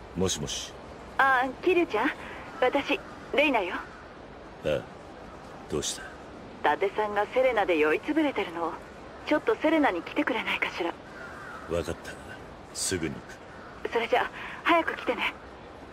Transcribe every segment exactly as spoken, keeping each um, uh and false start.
もしもし。 ああ、キリュウちゃん、私レイナよ。 ああ、どうした？ 伊達さんがセレナで酔いつぶれてるの。ちょっとセレナに来てくれないかしら。 分かった、すぐに行く。 それじゃあ早く来てね。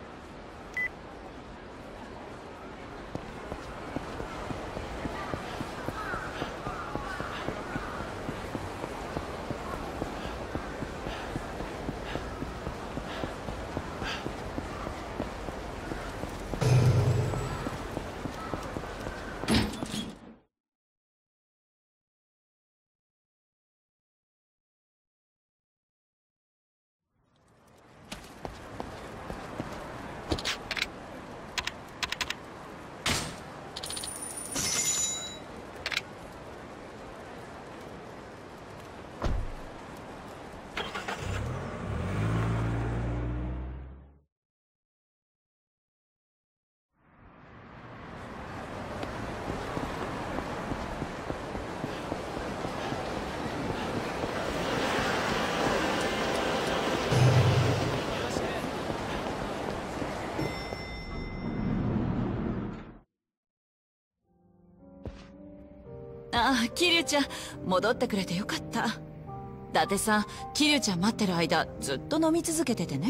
ああ、キリュウちゃん戻ってくれてよかった。伊達さん、キリュウちゃん待ってる間ずっと飲み続けててね。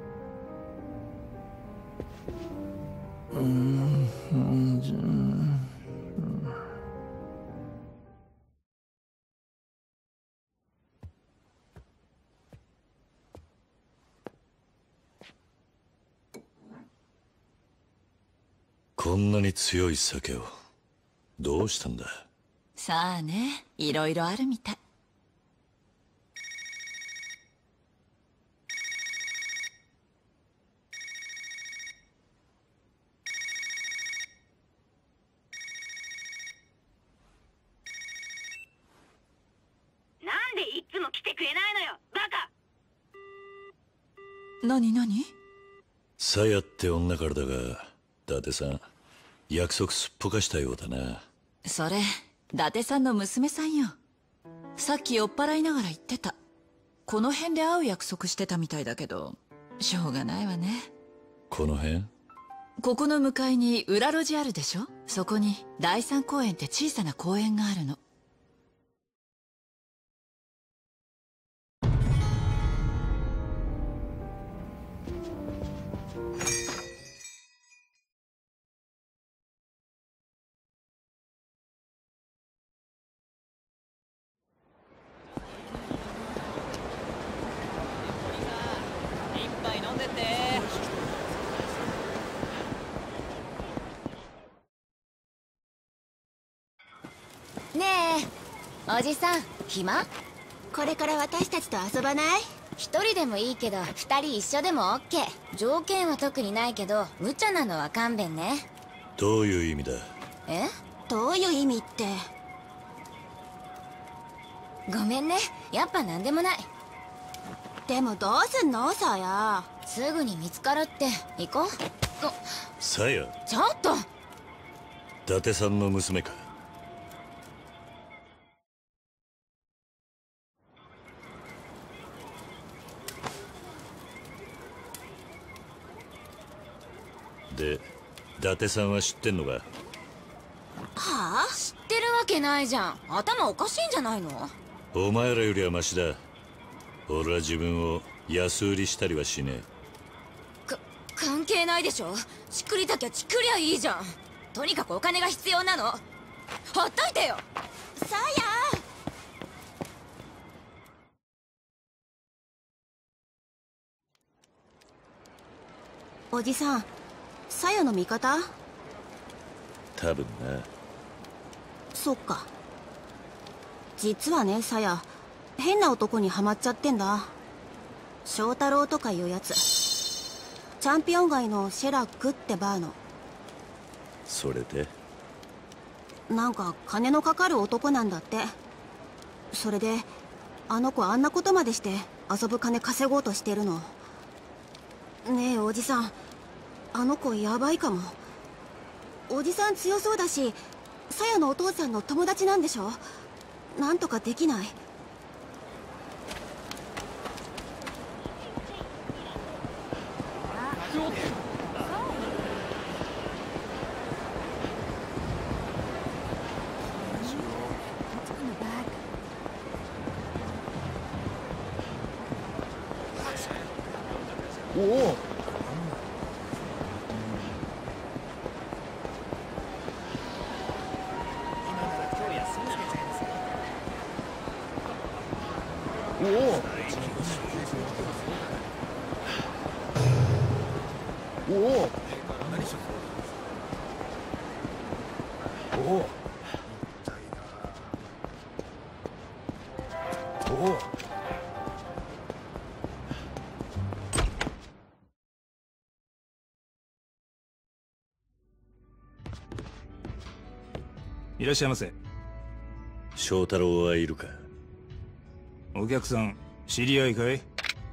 うん、うん、 こんなに強い酒をどうしたんだ？ さあね、いろいろあるみたい。 なんでいつも来てくれないのよ、バカ。 何何？ さやって女からだが、伊達さん約束すっぽかしたようだな。 それ伊達さんの娘さんよ。さっき酔っ払いながら言ってた。この辺で会う約束してたみたいだけど、しょうがないわね。 この辺？ ここの向かいに裏路地あるでしょ。そこに第三公園って小さな公園があるの。 ねえ、おじさん、暇？これから私たちと遊ばない？一人でもいいけど、二人一緒でもオッケー。条件は特にないけど、無茶なのは勘弁ね。 どういう意味だ？ え？どういう意味って。ごめんね、やっぱなんでもない。でもどうすんの、さや。すぐに見つかるって。行こう。 さや？ ちょっと！ 伊達さんの娘か？で、伊達さんは知ってんのか？はあ？知ってるわけないじゃん。頭おかしいんじゃないの？ お前らよりはマシだ。俺は自分を安売りしたりはしねえ。 か、関係ないでしょ。ちくりたきゃちくりゃいいじゃん。とにかくお金が必要なの。ほっといてよ。さや。おじさん、さやの味方？ 多分な。 そっか。実はね、さや、変な男にハマっちゃってんだ。翔太郎とかいうやつ。チャンピオン街のシェラックってバーの。 それで？ なんか金のかかる男なんだって。それであの子あんなことまでして遊ぶ金稼ごうとしてるの。ねえおじさん、あの子ヤバいかも。おじさん強そうだし、さやのお父さんの友達なんでしょ。なんとかできない？ おお。おお。おお。おお。おお。 いらっしゃいませ。 翔太郎はいるか？ お客さん知り合いかい？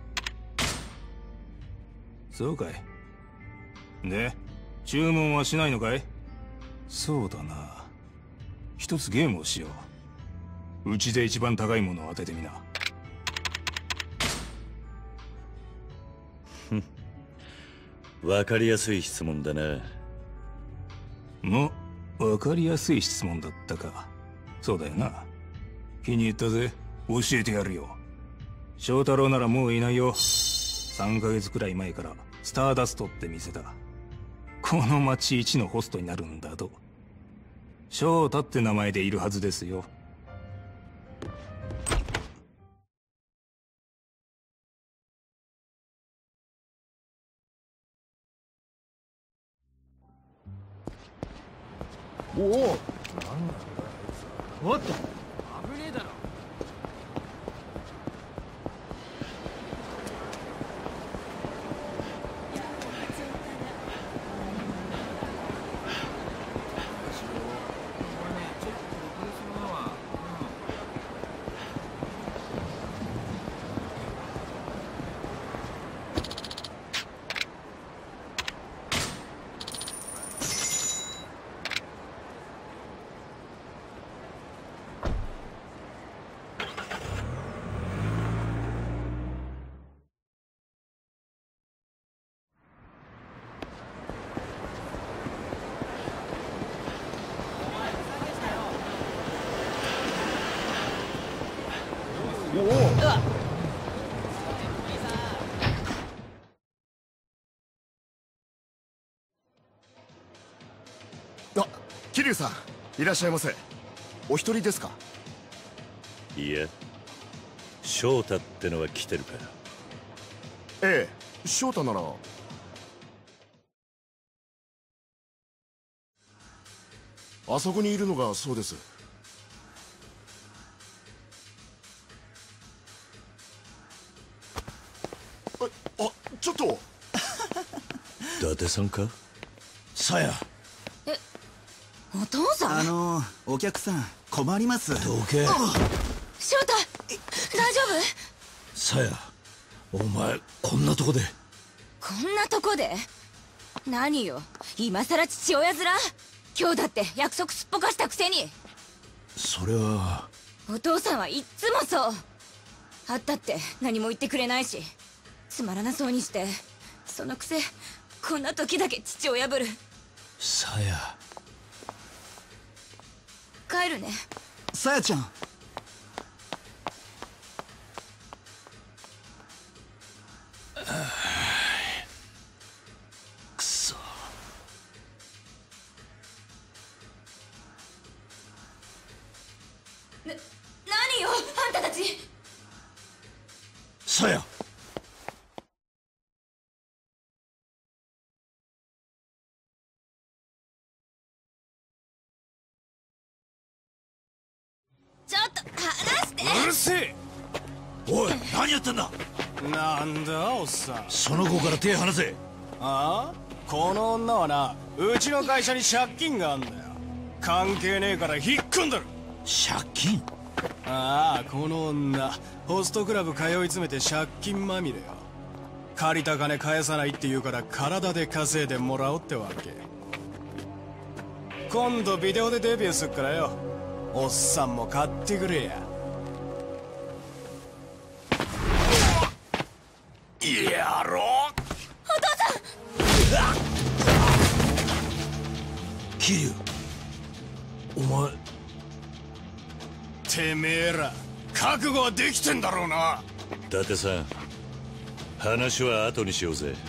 そうかい。で注文はしないのかい？そうだな、一つゲームをしよう。うちで一番高いものを当ててみな。 わかりやすい質問だな。 もわかりやすい質問だったか。そうだよな。気に入ったぜ。教えてやるよ。翔太郎ならもういないよ。さんかげつくらい前からスターダストって店だ。この町一のホストになるんだと。翔太って名前でいるはずですよ。 おお。おっと。 危ねえだろ。 あ、桐生さんいらっしゃいませ。お一人ですか？ いや、翔太ってのは来てるか？ ええ、翔太なら。あそこにいるのがそうです。あ、ちょっと伊達さんか？ さや。 え、お父さん？ あのー、お客さん困ります。 どけ。 翔太、大丈夫？ さや、お前こんなとこで。 こんなとこで？何よ、今さら父親面？今日だって約束すっぽかしたくせに。 それは。 お父さんはいっつもそう。会ったって何も言ってくれないし、つまらなそうにして、そのくせこんな時だけ父親ぶる。 さや、 帰るね。 さやちゃん。 くそ。 な、何よあんたたち。 さや。 ちょっと離して。 うるせえ。 おい、何やってんだ。 なんだおっさん。 その子から手離せ。 ああ、この女はな、うちの会社に借金があんだよ。関係ねえから引っ込んだろ。 借金？ ああ、この女ホストクラブ通い詰めて借金まみれよ。借りた金返さないって言うから体で稼いでもらおうってわけ。今度ビデオでデビューすっからよ、おっさんも買ってくれや。 やろう。 お父さん。 桐生、お前。 てめえら覚悟はできてんだろうな。 伊達さん、話は後にしようぜ。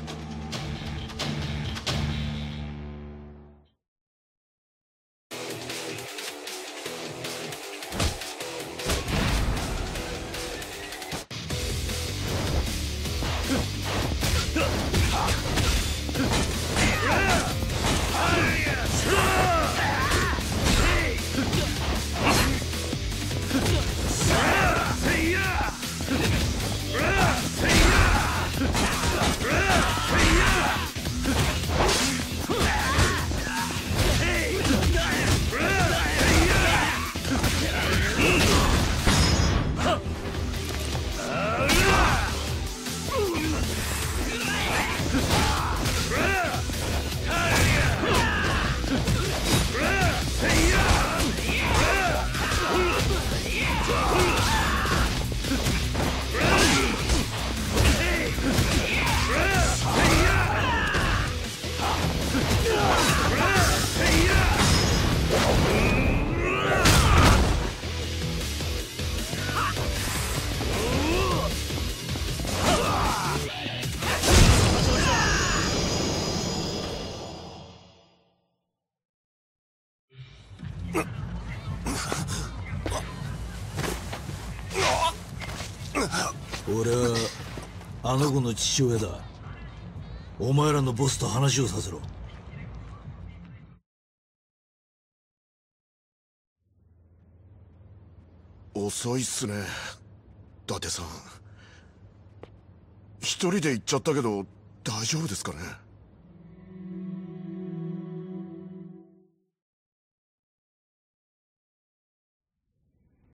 俺はあの子の父親だ。お前らのボスと話をさせろ。 遅いっすね、伊達さん。一人で行っちゃったけど大丈夫ですかね。